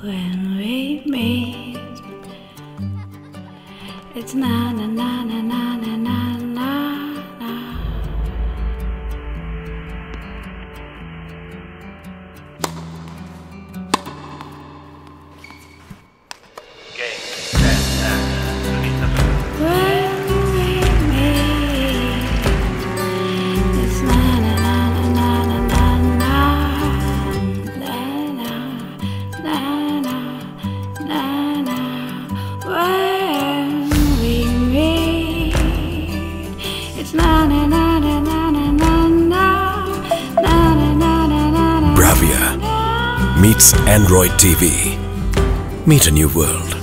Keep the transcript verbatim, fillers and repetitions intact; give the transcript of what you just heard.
when we meet. It's na na na na na na na na na. Game, set, action. When we meet, it's na na na na na na na na na na na na. When we meet, it's na na na na na na na na na na na. Bravia meets Android T V. Meet a new world.